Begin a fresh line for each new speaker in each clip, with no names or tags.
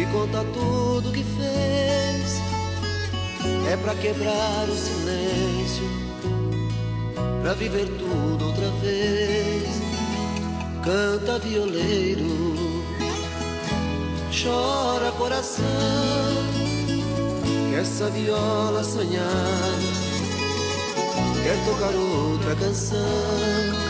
conta tudo que fez. É pra quebrar o silêncio, pra viver tudo outra vez. Canta violeiro, chora coração, que essa viola sonhar quer tocar outra canção.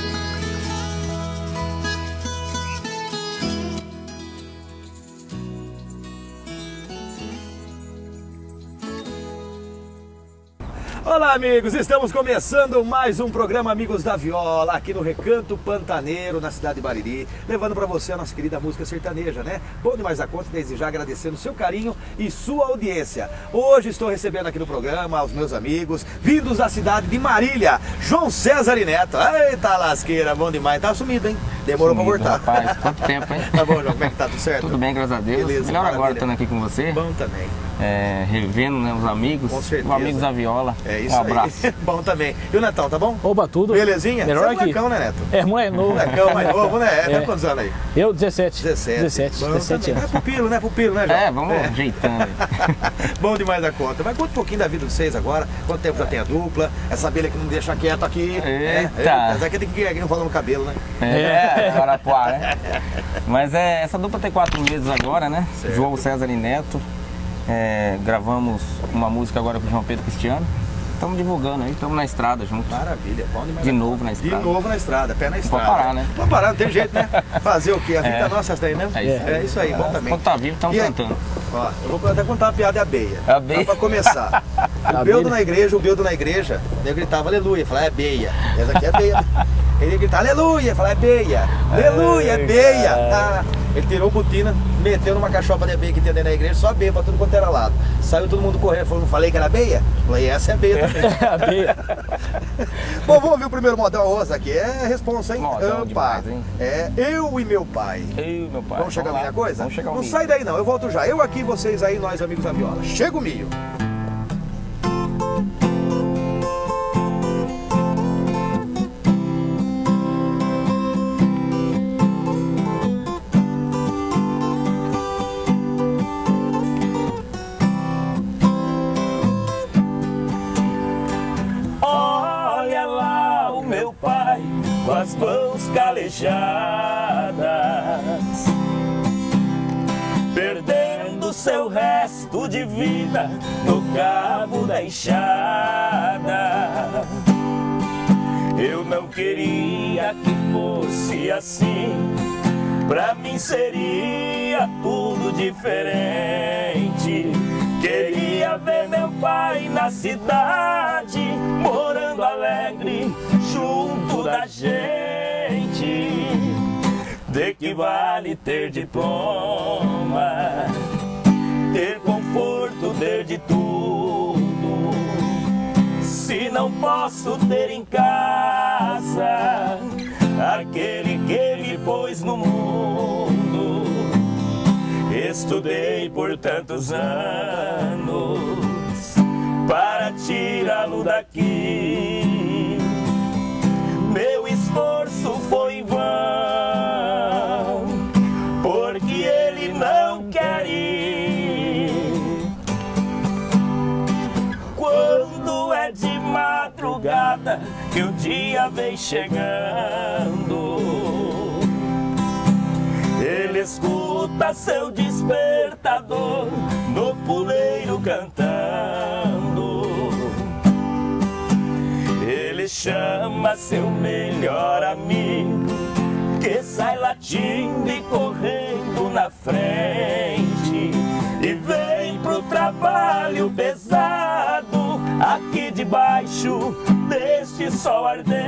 Olá amigos, estamos começando mais um programa Amigos da Viola aqui no Recanto Pantaneiro, na cidade de Bariri, levando para você a nossa querida música sertaneja, né? Bom demais da conta, desde já agradecendo o seu carinho e sua audiência. Hoje estou recebendo aqui no programa os meus amigos, vindos da cidade de Marília, João César e Neto. Eita lasqueira, bom demais, tá sumido, hein? Demorou para voltar.
Rapaz, quanto tempo, hein?
Tá bom, João, como é que tá? Tudo certo?
Tudo bem, graças a Deus.
Beleza,
melhor
maravilha.
Agora estando aqui com você.
Bom também.
Revendo, né, os amigos.
Com certeza.
Os amigos da Viola.
É isso
um abraço.
aí. Bom também. E o Netão, tá bom?
Oba, tudo.
Belezinha?
Melhor
Você é
aqui.
molecão, né, Neto?
É, moleque novo.
Molecão mais novo, né? Tem quantos anos aí?
Eu, 17.
17
Bom, 17
também.
anos.
É pupilo, né? Pupilo, né, João?
Vamos ajeitando.
Bom demais a conta. Mas conta um pouquinho da vida de vocês agora. Quanto tempo já tem a dupla? Essa abelha que não deixa quieto aqui.
Eita.
Essa aqui tem que não rola no cabelo, né?
Guarapuá, né? Mas essa dupla tem 4 meses agora, né?
Certo.
João César e Neto. Gravamos uma música agora com o João Pedro Cristiano. Estamos divulgando aí, estamos na estrada juntos.
Maravilha, bom demais.
De novo na estrada.
De novo na estrada, pé na estrada.
Não pode parar, né?
Não pode parar, não tem jeito, né? Fazer o quê? A vida é nossa essa daí mesmo?
É
isso aí, bom também.
Quando tá vivo, estamos
E aí?
cantando.
Ó, eu vou até contar uma piada de abeia.
Abeia?
Pra começar. O Beldo na igreja, ele gritava aleluia, falava é beia. Essa aqui é beia. Ele gritava aleluia, falava é beia. Aleluia, é beia. Ah, ele tirou o botina, meteu numa cachopa de abeia que tinha dentro da igreja, só abeia pra tudo quanto era lado. Saiu todo mundo correndo, falou, não falei que era beia? Falei, essa é beia também.
A beia.
Bom, vamos ouvir o primeiro modão rosa aqui. É responsa, hein?
Modão demais, hein?
É eu e meu pai.
Ei, meu pai.
Vamos chegar
lá.
na coisa?
Vamos chegar ao
Não
milho.
sai daí não, eu volto já. Eu aqui, vocês aí, nós amigos da viola. Chega o milho.
Olha lá o meu pai com as mãos calejadas, perdendo seu resto de vida no cabo da enxada. Eu não queria que fosse assim, pra mim seria tudo diferente. Queria ver meu pai na cidade, morando alegre junto da gente. De que vale ter diploma, ter conforto, ter de tudo, se não posso ter em casa aquele que ele pôs no mundo. Estudei por tantos anos para tirá-lo daqui. Meu esforço foi em vão, porque ele não quer ir. Quando é de madrugada que o dia vem chegando, ele escuta seu despertador no puleiro cantando. Ele chama seu melhor amigo, que sai latindo e correndo na frente, e vem pro trabalho pesado, aqui debaixo deste sol ardente.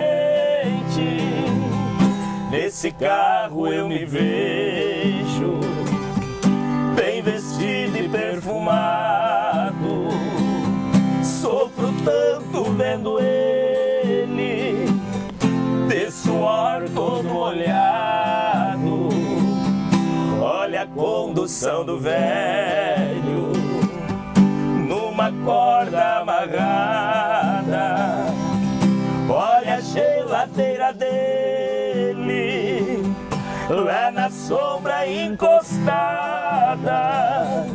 Nesse carro eu me vejo, bem vestido e perfumado. Sofro tanto vendo ele, de suor todo molhado. Olha a condução do velho, numa corda amarrada. Olha a geladeira dele, lá na sombra encostada.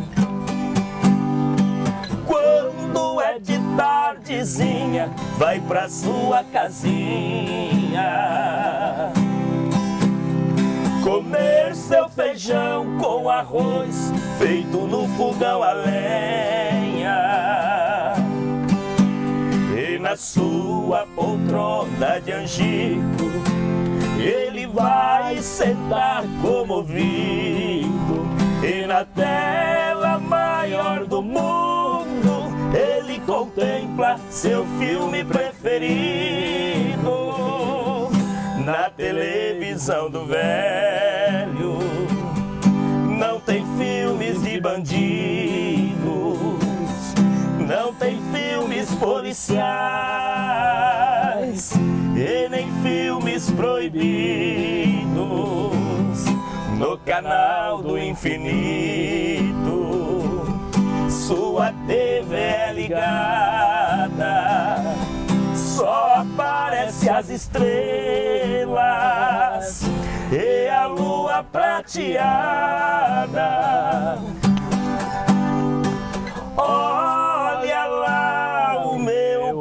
vai pra sua casinha comer seu feijão com arroz feito no fogão a lenha. E na sua poltrona de angico ele vai sentar comovido. E na tela maior do mundo ele contempla seu filme preferido. Na televisão do velho não tem filmes de bandidos, não tem filmes policiais e nem filmes proibidos. No canal do infinito sua TV é ligada, só aparece as estrelas e a lua prateada. Olha lá o meu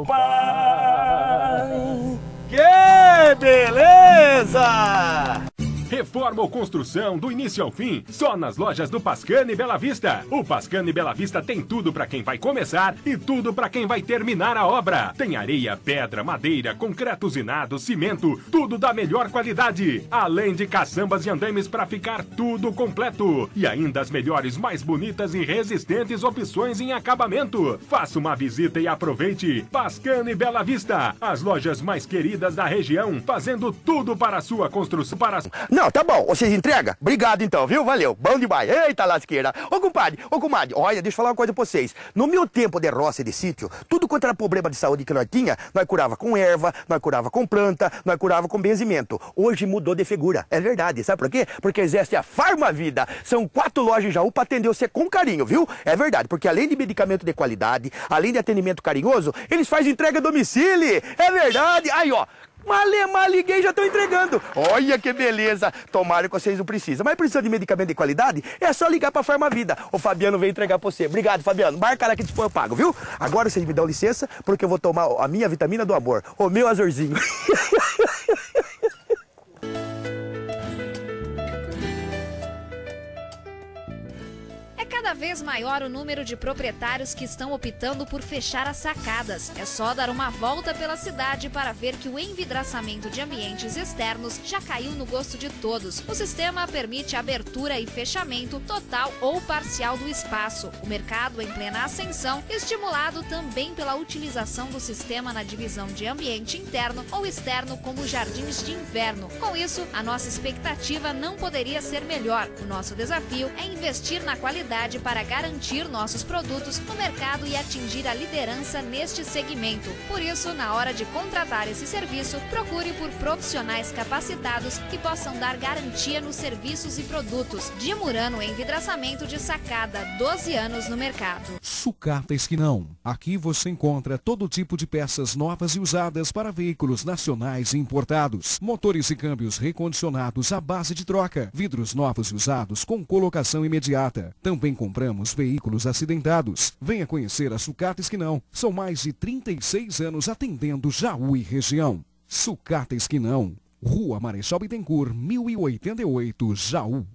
pai.
Que beleza!
Reforma ou construção do início ao fim, só nas lojas do Pascani Bela Vista. O Pascani Bela Vista tem tudo para quem vai começar e tudo para quem vai terminar a obra. Tem areia, pedra, madeira, concreto usinado, cimento, tudo da melhor qualidade. Além de caçambas e andames para ficar tudo completo. E ainda as melhores, mais bonitas e resistentes opções em acabamento. Faça uma visita e aproveite. Pascani Bela Vista, as lojas mais queridas da região, fazendo tudo para a sua construção.
Não, tá bom. Vocês entregam? Obrigado então, viu? Valeu. Bom demais. Eita lasqueira. Ô, compadre, olha, deixa eu falar uma coisa pra vocês. No meu tempo de roça e de sítio, tudo quanto era problema de saúde que nós tinha, nós curava com erva, nós curava com planta, nós curava com benzimento. Hoje mudou de figura. É verdade. Sabe por quê? Porque existe a Farmavida. São 4 lojas em Jaú pra atender você com carinho, viu? É verdade. Porque além de medicamento de qualidade, além de atendimento carinhoso, eles fazem entrega a domicílio. É verdade. Aí, ó. Malemar, liguei e já estão entregando. Olha que beleza. Tomara que vocês não precisam. Mas precisa de medicamento de qualidade? É só ligar pra Farmavida. O Fabiano veio entregar pra você. Obrigado, Fabiano. Marca lá que depois eu pago, viu? Agora vocês me dão licença, porque eu vou tomar a minha vitamina do amor. O meu azorzinho.
Cada vez maior o número de proprietários que estão optando por fechar as sacadas. É só dar uma volta pela cidade para ver que o envidraçamento de ambientes externos já caiu no gosto de todos. O sistema permite abertura e fechamento total ou parcial do espaço. O mercado em plena ascensão, estimulado também pela utilização do sistema na divisão de ambiente interno ou externo como jardins de inverno. Com isso, a nossa expectativa não poderia ser melhor. O nosso desafio é investir na qualidade para garantir nossos produtos no mercado e atingir a liderança neste segmento. Por isso, na hora de contratar esse serviço, procure por profissionais capacitados que possam dar garantia nos serviços e produtos. De Murano Envidraçamento de Sacada, 12 anos no mercado.
Sucata Esquinão. Aqui você encontra todo tipo de peças novas e usadas para veículos nacionais e importados. Motores e câmbios recondicionados à base de troca. Vidros novos e usados com colocação imediata. Também compramos veículos acidentados. Venha conhecer a Sucata Esquinão. São mais de 36 anos atendendo Jaú e região. Sucata Esquinão. Rua Marechal Bittencourt, 1088, Jaú.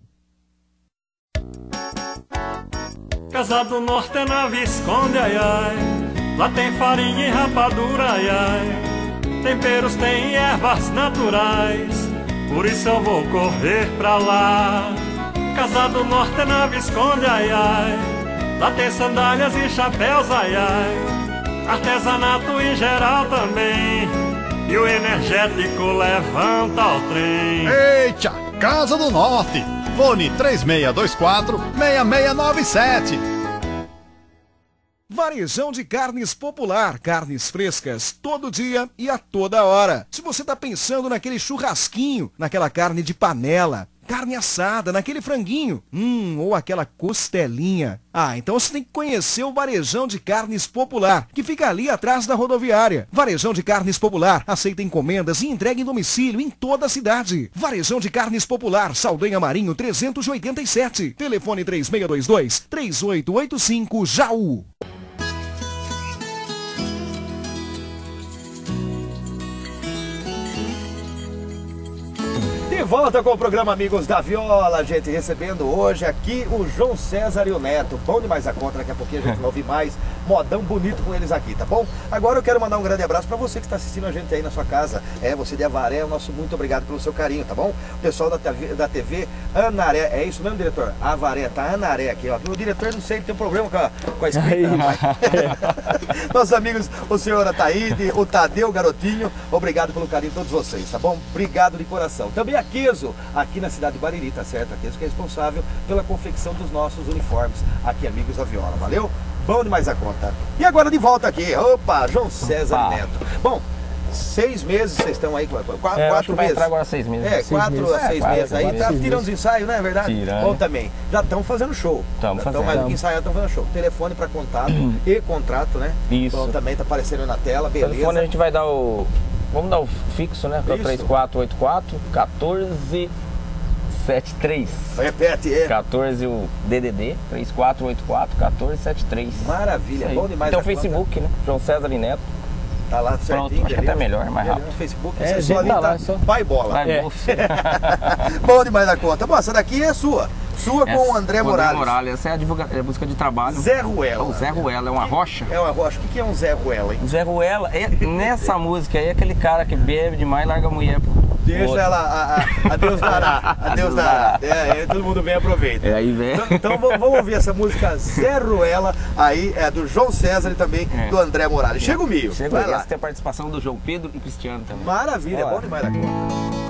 Casa do Norte é na Visconde, ai ai. Lá tem farinha e rapadura, ai ai. Temperos tem ervas naturais. Por isso eu vou correr pra lá. Casa do Norte é na Visconde, ai ai. Lá tem sandálias e chapéus, ai ai. Artesanato em geral também. E o energético levanta o trem.
Eita, Casa do Norte. Fone 3624-6697.
Varejão de Carnes Popular. Carnes frescas todo dia e a toda hora. Se você está pensando naquele churrasquinho, naquela carne de panela, carne assada, naquele franguinho, ou aquela costelinha. Então você tem que conhecer o Varejão de Carnes Popular, que fica ali atrás da rodoviária. Varejão de Carnes Popular, aceita encomendas e entrega em domicílio em toda a cidade. Varejão de Carnes Popular, Saldanha Marinho 387. Telefone 3622-3885, Jaú.
volta com o programa Amigos da Viola, gente, recebendo hoje aqui o João César e o Neto. Bom demais a conta, daqui a pouquinho a gente vai ouvir mais modão bonito com eles aqui, tá bom? Agora eu quero mandar um grande abraço para você que está assistindo a gente aí na sua casa. Você de Avaré, o nosso muito obrigado pelo seu carinho, tá bom? O pessoal da TV Anaré, é isso mesmo, diretor? Avaré, tá Anaré aqui, ó. O diretor, não sei, tem um problema com a escrita, rapaz. Nossos amigos, o senhor Ataíde, o Tadeu Garotinho, obrigado pelo carinho de todos vocês, tá bom? Obrigado de coração. Também a Keso, aqui na cidade de Bariri, tá certo? A Keso que é responsável pela confecção dos nossos uniformes aqui, Amigos da Viola, valeu? Bom demais a conta. E agora de volta aqui, opa, João César Neto. Bom, 6 meses vocês estão aí, 4 meses.
Agora 6 meses.
4 a 6 meses aí, tá tirando os ensaios, não é verdade?
Tirando.
Bom também, já estão fazendo show.
Estamos fazendo.
Mais do que ensaiar, estão fazendo show. Telefone para contato e contrato, né?
Isso.
Bom, também tá aparecendo na tela, beleza.
O telefone a gente vai dar o... Vamos dar o fixo, né? Que é o 3484 1473.
Repete,
14 o DDD, 3484 1473.
Maravilha, bom demais.
Tem o Facebook, né? João César e Neto.
Tá lá certinho.
Pronto, acho que até melhor, mais rápido.
No Facebook,
você só
tá lá,
só.
Vai bola. Bom demais da conta. Bom, essa daqui é sua. Sua com o André Morales.
Essa é a música de trabalho.
Zé Ruela.
O Zé Ruela, é uma rocha.
É uma rocha. O que é um Zé Ruela, hein?
O Zé Ruela, nessa música aí, é aquele cara que bebe demais e larga a mulher.
Deixa ela, a Deus dará. A Deus dará. Todo mundo vem e aproveita.
Aí vem.
Então vamos ouvir essa música Zé Ruela, aí é do João César e também do André Morales. Chega o Mio.
Chega aí. Essa tem a participação do João Pedro e Cristiano também.
Maravilha, bom demais da conta.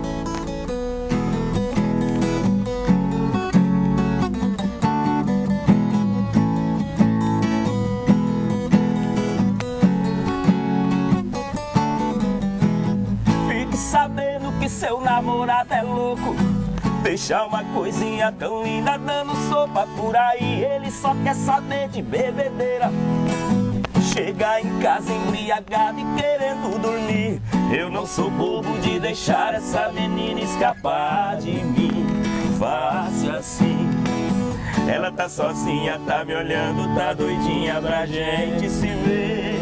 Sabendo que seu namorado é louco, deixa uma coisinha tão linda dando sopa por aí. Ele só quer saber de bebedeira, chega em casa embriagado e querendo dormir. Eu não sou bobo de deixar essa menina escapar de mim. Fácil assim. Ela tá sozinha, tá me olhando, tá doidinha pra gente se ver.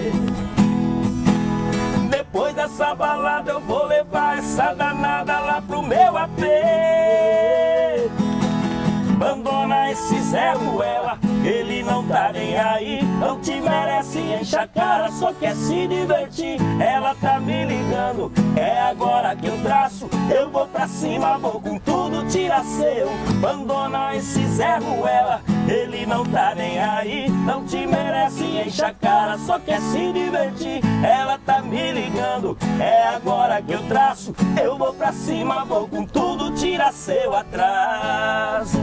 Depois dessa balada eu vou levar essa danada lá pro meu AP. Abandona esse Zé Ruela, ele não tá nem aí. Não te merece, enche a cara, só quer se divertir. Ela tá me ligando, é agora que eu traço. Eu vou pra cima, vou com tudo, tira seu. Abandona esse Zé Ruela, ele não tá nem aí. Não te merece, enche a cara, só quer se divertir. Ela tá me ligando, é agora que eu traço. Eu vou pra cima, vou com tudo, tira seu atraso.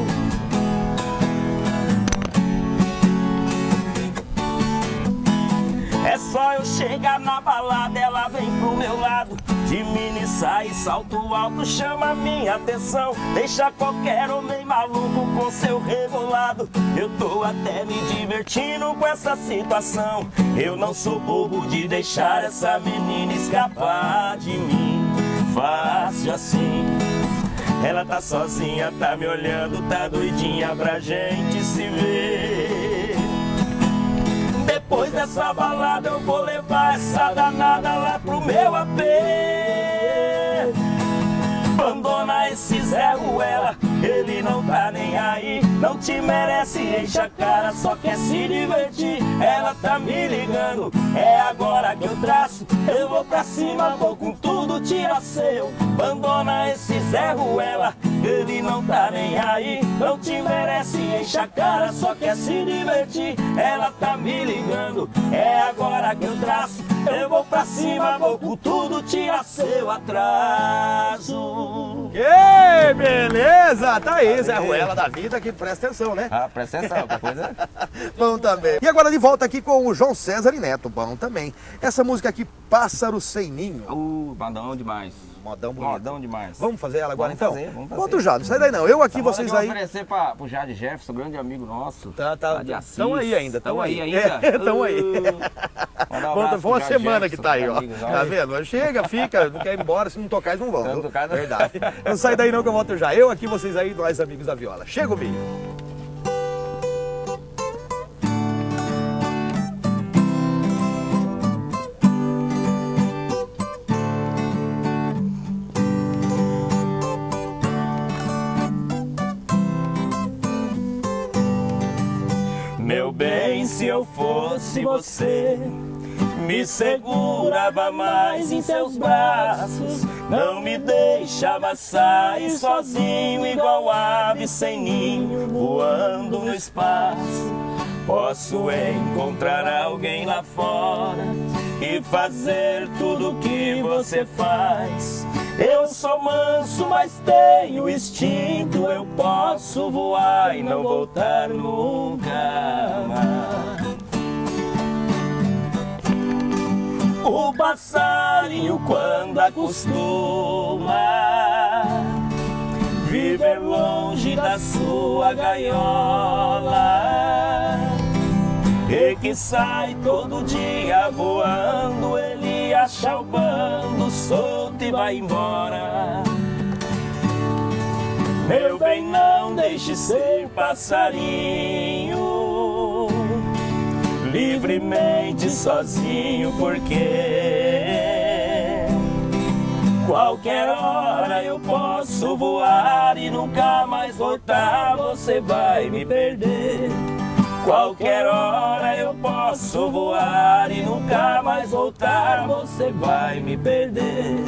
É só eu chegar na balada, ela vem pro meu lado. De mini saia e salto alto chama minha atenção. Deixa qualquer homem maluco com seu rebolado. Eu tô até me divertindo com essa situação. Eu não sou bobo de deixar essa menina escapar de mim. Fácil assim. Ela tá sozinha, tá me olhando, tá doidinha pra gente se ver. Depois dessa balada eu vou levar essa danada lá pro meu AP. Abandona esse Zé Ruela, ele não tá nem aí. Não te merece, enche a cara, só quer se divertir. Ela tá me ligando, é agora que eu traço. Eu vou pra cima, vou com tudo, tira seu. Abandona esse Zé Ruela, ele não tá nem aí. Não te merece, enche a cara, só quer se divertir. Ela tá me ligando, é agora que eu traço. Eu vou pra cima, vou com tudo, tira seu atraso.
Que beleza! Tá aí, Zé Ruela da vida, que presta atenção, né?
Presta atenção, que coisa.
Bom também. E agora de volta aqui com o João César e Neto, bom também. Essa música aqui, Pássaro Sem Ninho.
Modão demais.
Modão bonito.
Modão demais.
Vamos fazer ela agora então?
Vamos fazer.
Outro já, não sai daí não. Eu aqui, vocês aí.
Eu vou oferecer pro Jade Jefferson, grande amigo nosso.
Estão aí ainda.
Estão aí ainda?
Estão aí. Foi uma semana que tá aí, ó. Tá vendo? Chega, fica, não quer ir embora, se não tocar eles não vão. Não tocar, verdade. Não sai daí não que eu volto já. Eu aqui, vocês aí, nós amigos da viola. Chega o milho.
Meu bem, se eu fosse você, me segurava mais em seus braços, não me deixava sair sozinho, igual ave sem ninho, voando no espaço. Posso encontrar alguém lá fora e fazer tudo o que você faz. Eu sou manso, mas tenho instinto, eu posso voar e não voltar nunca mais. O passarinho, quando acostuma viver longe da sua gaiola, e que sai todo dia voando, ele acha o bando solto e vai embora. Meu bem, não deixe ser passarinho livremente sozinho, porque qualquer hora eu posso voar e nunca mais voltar, você vai me perder. Qualquer hora eu posso voar e nunca mais voltar, você vai me perder.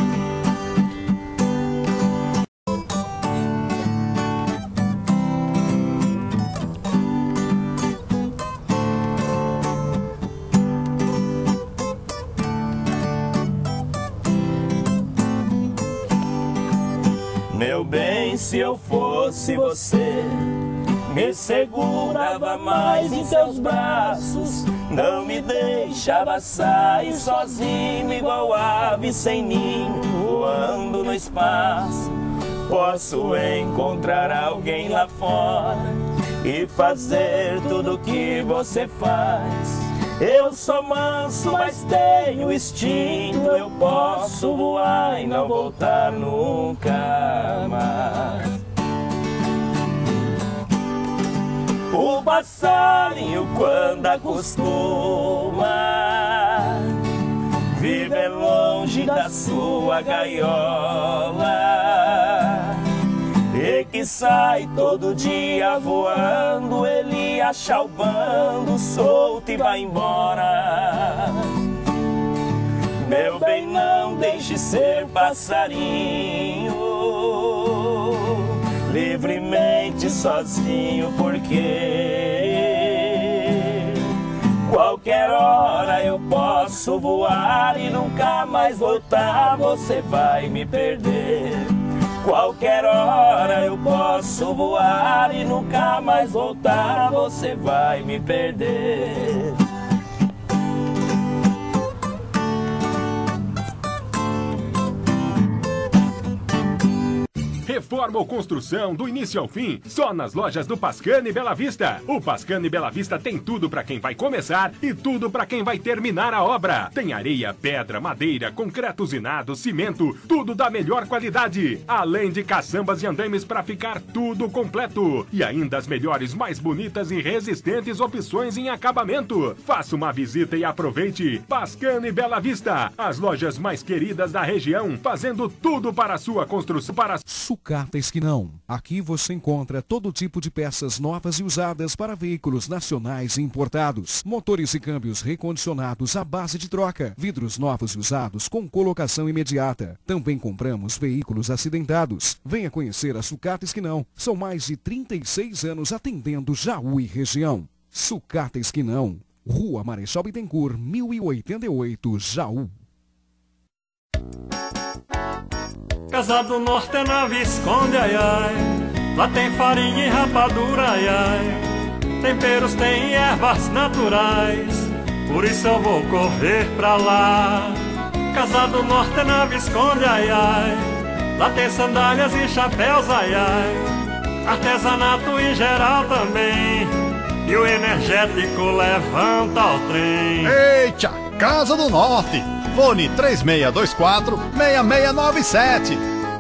Meu bem, se eu fosse você, me segurava mais em seus braços, não me deixava sair sozinho, igual ave sem ninho, voando no espaço. Posso encontrar alguém lá fora e fazer tudo o que você faz. Eu sou manso, mas tenho instinto, eu posso voar e não voltar nunca mais. O passarinho, quando acostuma viver longe da sua gaiola, e que sai todo dia voando, ele acha o bando solto e vai embora. Meu bem, não deixe ser passarinho livremente sozinho, porque qualquer hora eu posso voar e nunca mais voltar, você vai me perder. Qualquer hora eu posso voar e nunca mais voltar, você vai me perder.
Reforma ou construção do início ao fim, só nas lojas do Pascani Bela Vista. O Pascani Bela Vista tem tudo para quem vai começar e tudo para quem vai terminar a obra. Tem areia, pedra, madeira, concreto usinado, cimento, tudo da melhor qualidade. Além de caçambas e andames para ficar tudo completo. E ainda as melhores, mais bonitas e resistentes opções em acabamento. Faça uma visita e aproveite. Pascani Bela Vista, as lojas mais queridas da região, fazendo tudo para a sua construção.
Sucata Esquinão. Aqui você encontra todo tipo de peças novas e usadas para veículos nacionais e importados. Motores e câmbios recondicionados à base de troca. Vidros novos e usados com colocação imediata. Também compramos veículos acidentados. Venha conhecer a Sucata Esquinão. São mais de 36 anos atendendo Jaú e região. Sucata Esquinão. Rua Marechal Bittencourt, 1088, Jaú.
Casa do Norte é na Visconde, ai ai. Lá tem farinha e rapadura, ai ai. Temperos tem ervas naturais, por isso eu vou correr pra lá. Casa do Norte é na Visconde, ai ai. Lá tem sandálias e chapéus, ai ai. Artesanato em geral também, e o energético levanta o trem.
Eita, Casa do Norte. Fone 3624-6697.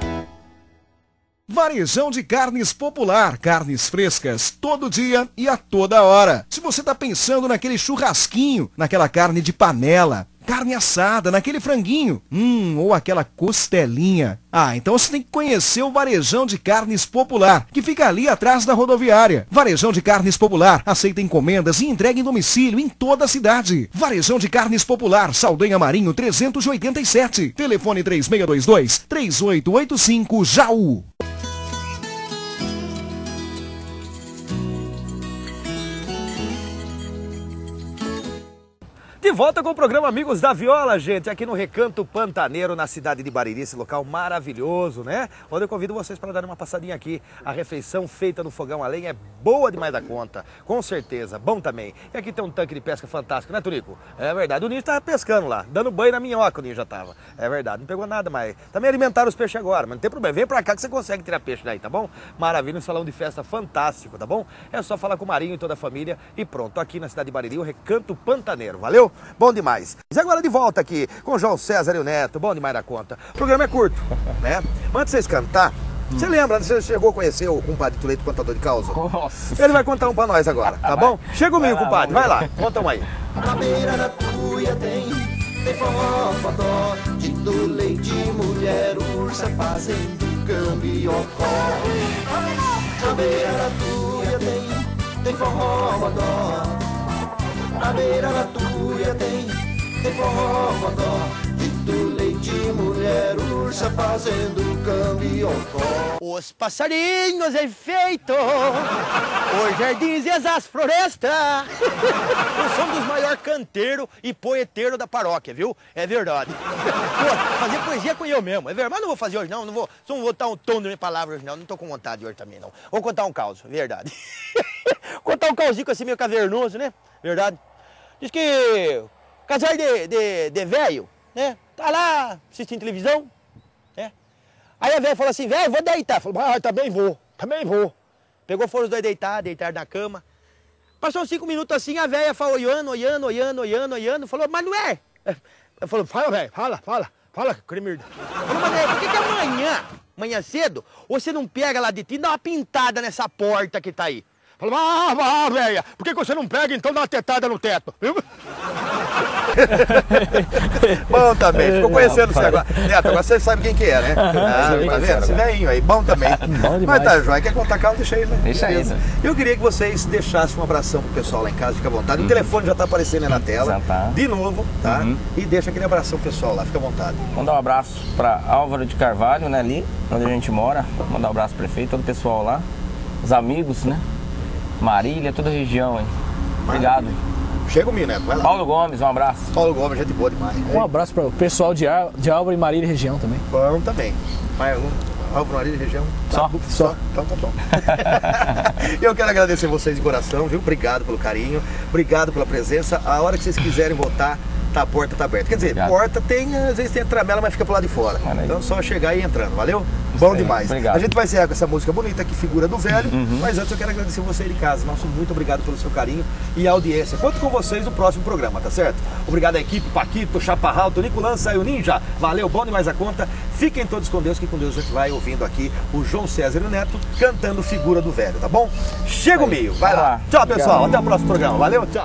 Varejão de carnes popular, carnes frescas todo dia e a toda hora. Se você está pensando naquele churrasquinho, naquela carne de panela, carne assada, naquele franguinho, ou aquela costelinha. Ah, então você tem que conhecer o Varejão de Carnes Popular, que fica ali atrás da rodoviária. Varejão de Carnes Popular, aceita encomendas e entrega em domicílio em toda a cidade. Varejão de Carnes Popular, Saldanha Marinho 387, telefone 3622-3885 Jaú.
De volta com o programa Amigos da Viola, gente, aqui no Recanto Pantaneiro, na cidade de Bariri, esse local maravilhoso, né? Onde eu convido vocês para dar uma passadinha aqui. A refeição feita no fogão a lenha é boa demais da conta, com certeza, bom também. E aqui tem um tanque de pesca fantástico, né, Turico? É verdade, o Ninja tava pescando lá, dando banho na minhoca o Ninja tava. É verdade, não pegou nada, mas também alimentaram os peixes agora, mas não tem problema, vem pra cá que você consegue tirar peixe daí, tá bom? Maravilha, um salão de festa fantástico, tá bom? É só falar com o Marinho e toda a família e pronto, aqui na cidade de Bariri, o Recanto Pantaneiro, valeu? Bom demais. E agora de volta aqui com o João César e o Neto, bom demais da conta. O programa é curto, né? Antes de vocês cantar, você lembra, você chegou a conhecer o compadre Tuleito, contador de causa?
Nossa.
Ele vai contar um pra nós agora, tá bom? Chega comigo, compadre, vai lá, conta um aí.
Na beira da tuia tem forró, fodó, Tito Leite, mulher, ursa fazendo cambiocó. Na beira da tuia tem forró, fodó. Na beira da tuia tem forró, fodó, Tito Leite, mulher, ursa fazendo cambiocó.
Os passarinhos enfeitam os jardins e as florestas. Eu sou um dos maiores canteiros e poeteiros da paróquia, viu? É verdade. Pô, fazer poesia com eu mesmo, é verdade. Mas não vou fazer hoje não, não vou botar um tom de minha palavra hoje não tô com vontade hoje também não. Vou contar um caos, verdade. Contar um causinho assim meio cavernoso, né? Verdade. Diz que casal de velho, né? Tá lá assistindo televisão, né? Aí a velha falou assim, velho, vou deitar. Falou, também vou. Pegou, foram os dois deitaram na cama. Passou uns 5 minutos assim, a velha falou, olhando, falou, mas não é. Ela falou, fala, velho, fala, cremirda. Falou, mas por que amanhã cedo, você não pega lá de ti e dá uma pintada nessa porta que tá aí? Falou, velha, por que você não pega então dá uma tetada no teto?
Bom também, ficou conhecendo você agora. Neto, agora você sabe quem que é, né? Tá vendo? Esse velhinho aí, bom também. Mas tá, João, quer contar calma? Deixa aí, né?
Deixa aí.
Eu queria que vocês deixassem um abração pro pessoal lá em casa, fica à vontade. O telefone já tá aparecendo aí na tela. De novo, tá? E deixa aquele abração pessoal lá, fica à vontade.
Mandar um abraço pra Álvaro de Carvalho, né, ali, onde a gente mora. Mandar um abraço pro prefeito, todo o pessoal lá. Os amigos, né? Marília, toda a região aí. Obrigado.
Chega comigo, Neto, vai lá.
Paulo Gomes, um abraço.
Paulo Gomes, gente boa demais.
Um abraço para o pessoal de Álvaro e Marília região também.
Bom também. Mas Álvaro, Marília região?
Só?
Só. Então tá bom. Eu quero agradecer vocês de coração, viu? Obrigado pelo carinho, obrigado pela presença. A hora que vocês quiserem voltar, a porta tá aberta. Quer dizer, porta tem, às vezes tem a tramela, mas fica pro lado de fora. Então é só chegar e ir entrando, valeu? Bom demais.
Obrigado.
A gente vai encerrar com essa música bonita que figura do velho, mas antes eu quero agradecer você aí de casa. Nosso muito obrigado pelo seu carinho e audiência. Conto com vocês no próximo programa, tá certo? Obrigado à equipe, Paquito, Chaparral, Tonico Lança e o Ninja. Valeu, bom demais a conta. Fiquem todos com Deus, que com Deus a gente vai ouvindo aqui o João César e o Neto cantando Figura do Velho, tá bom? Chega o meio, vai lá. Tchau, pessoal. Até o próximo programa. Valeu, tchau.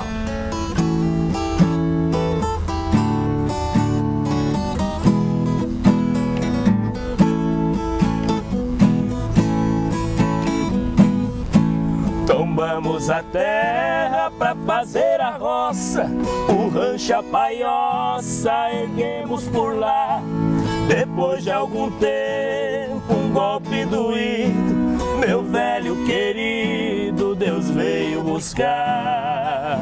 Tombamos a terra pra fazer a roça, o rancho a paioça erguemos por lá. Depois de algum tempo, um golpe doído, meu velho querido, Deus veio buscar.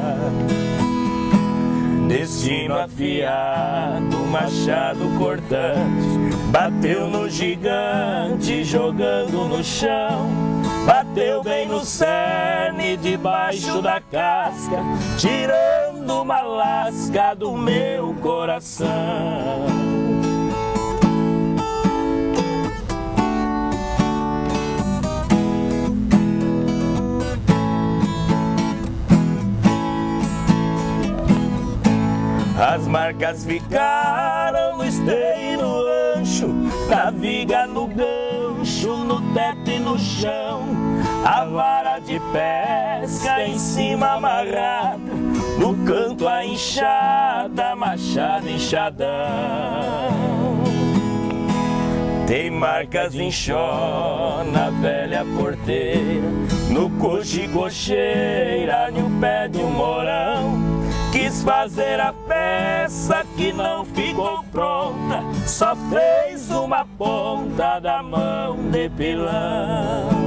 Destino afiado, machado cortante, bateu no gigante, jogando no chão. Bateu bem no cerne, debaixo da casca, tirando uma lasca do meu coração. As marcas ficaram no esteio, no ancho, na viga, no gancho, no teto e no chão. A vara de pesca em cima amarrada, no canto a enxada, machado, enxadão. Tem marcas em chó na velha porteira, no coxi cocheira, no pé de um morão. Quis fazer a peça que não ficou pronta, só fez uma ponta da mão de pilão.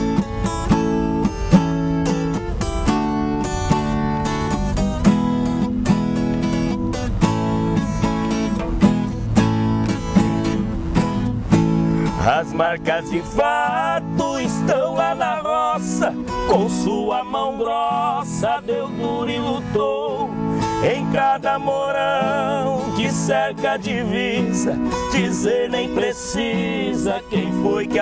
As marcas de fato estão lá na roça, com sua mão grossa deu duro e lutou. Em cada morão que cerca a divisa, dizer nem precisa quem foi que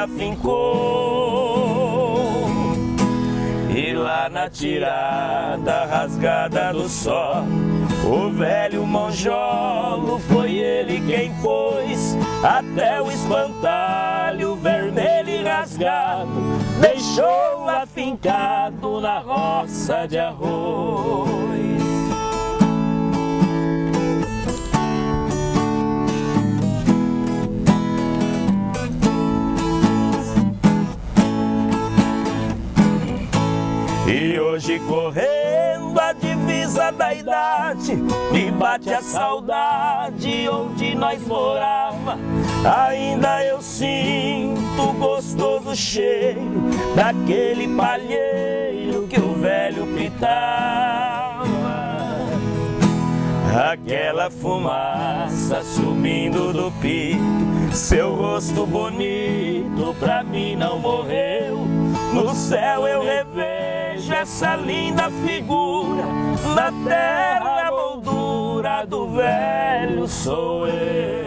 afincou. E lá na tirada rasgada do sol, o velho monjolo foi ele quem pôs até o espantalho vermelho e rasgado, deixou afincado na roça de arroz. E hoje correndo a divisa da idade, me bate a saudade onde nós morava. Ainda eu sinto o gostoso cheiro daquele palheiro que o velho pitava. Aquela fumaça sumindo do pito, seu rosto bonito pra mim não morreu. No céu eu revejo essa linda figura, na terra a moldura do velho sou eu.